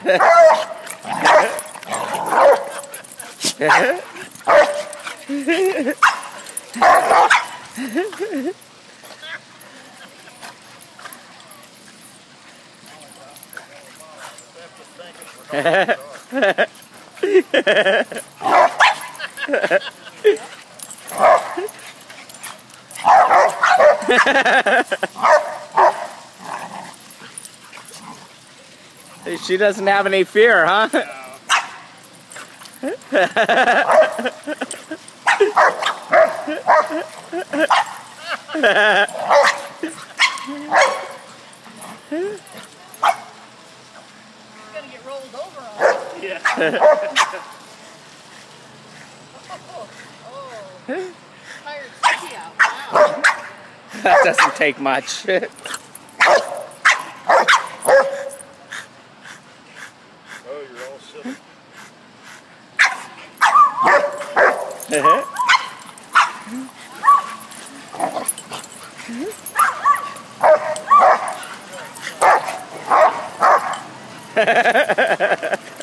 She doesn't have any fear, huh? Gonna get rolled over on. Yeah. Tired Suki out. Wow. That doesn't take much. Oh, you're all silly. Ha ha ha ha!